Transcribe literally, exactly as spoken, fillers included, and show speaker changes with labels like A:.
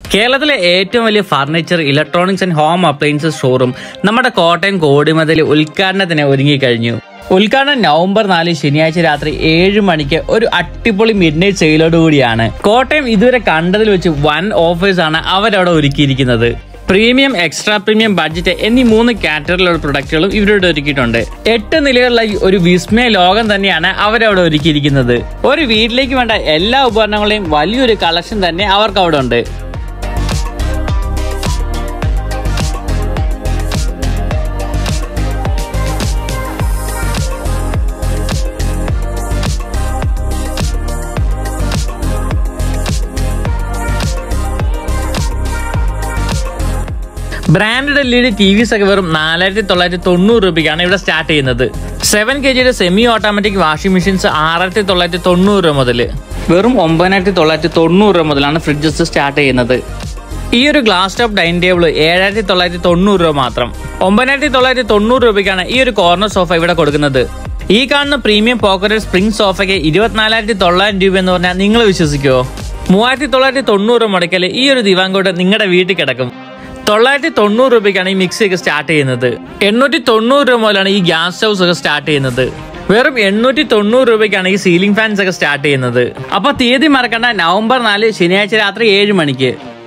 A: കേരളത്തിലെ ഏറ്റവും വലിയ furniture, electronics and home appliances showroom നമ്മുടെ കോട്ടയം കോടിമതിൽ ഉദ്ഘാടനത്തിന് ഒരുങ്ങിക്കഴിഞ്ഞു. ഉദ്ഘാടനം നവംബർ നാല് ശനിയാഴ്ച രാത്രി ഏഴ് മണിക്ക് ഒരു അടിപൊളി മിഡ് നൈറ്റ് സെയിലോടുകൂടിയാണ്. കോട്ടയം ഇതുവരെ കണ്ടതിൽ വെച്ച് വൻ ഓഫേഴ്സ് ആണ് അവരവിടെ ഒരുക്കിയിരിക്കുന്നത്. പ്രീമിയം, എക്സ്ട്രാ പ്രീമിയം, ബഡ്ജറ്റ് എന്നീ മൂന്ന് കാറ്റഗറിയിലുള്ള പ്രൊഡക്റ്റുകളും ഇവരോട് ഒരുക്കിയിട്ടുണ്ട്. എട്ട് നിലകളുള്ള ഒരു വിസ്മയ ലോകം തന്നെയാണ് അവരവിടെ ഒരുക്കിയിരിക്കുന്നത്. ഒരു വീട്ടിലേക്ക് വേണ്ട എല്ലാ ഉപകരണങ്ങളെയും വലിയൊരു കളക്ഷൻ തന്നെ അവർക്ക് അവിടെ ഉണ്ട്. Branded L E D TVs ഒക്കെ വെറും നാലായിരത്തി തൊള്ളായിരത്തി തൊണ്ണൂറ് രൂപയ്ക്കാണ് ഇവിടെ സ്റ്റാർട്ട് ചെയ്യുന്നത്. സെവൻ കെ ജിയുടെ സെമി ഓട്ടോമാറ്റിക് വാഷിംഗ് മെഷീൻസ് ആറായിരത്തി തൊള്ളായിരത്തി തൊണ്ണൂറ് രൂപ മുതൽ വെറും ഒമ്പതിനായിരത്തി തൊള്ളായിരത്തി തൊണ്ണൂറ് രൂപ മുതലാണ് ഫ്രിഡ്ജസ് സ്റ്റാർട്ട് ചെയ്യുന്നത്. ഈ ഒരു ഗ്ലാസ് ടോപ്പ് ഡൈനിങ് ടേബിൾ ഏഴായിരത്തി തൊള്ളായിരത്തി തൊണ്ണൂറ് രൂപ മാത്രം. ഒമ്പതിനായിരത്തി തൊള്ളായിരത്തി തൊണ്ണൂറ് രൂപയ്ക്കാണ് ഈ ഒരു കോർണർ സോഫ ഇവിടെ കൊടുക്കുന്നത്. ഈ കാണുന്ന പ്രീമിയം പോക്കറ്റഡ് സ്പ്രിംഗ് സോഫയ്ക്ക് ഇരുപത്തിനാലായിരത്തി തൊള്ളായിരം രൂപ എന്ന് പറഞ്ഞാൽ നിങ്ങൾ വിശ്വസിക്കുമോ? മൂവായിരത്തി തൊള്ളായിരത്തി തൊണ്ണൂറ് മുടക്കൽ ഈ ഒരു ദിവാങ്കോട്ട് നിങ്ങളുടെ വീട്ടിൽ കിടക്കും. തൊള്ളായിരത്തി തൊണ്ണൂറ് രൂപയ്ക്കാണ് ഈ മിക്സി ഒക്കെ സ്റ്റാർട്ട് ചെയ്യുന്നത്. എണ്ണൂറ്റി തൊണ്ണൂറ് രൂപ മുതലാണ് ഈ ഗ്യാസ് സ്റ്റൗസ് ഒക്കെ സ്റ്റാർട്ട് ചെയ്യുന്നത്. വെറും എണ്ണൂറ്റി തൊണ്ണൂറ് രൂപയ്ക്കാണ് ഈ സീലിംഗ് ഫാൻസ് ഒക്കെ സ്റ്റാർട്ട് ചെയ്യുന്നത്. അപ്പൊ തീയതി മറക്കണ്ട, നവംബർ നാല് ശനിയാഴ്ച രാത്രി ഏഴ് മണിക്ക്.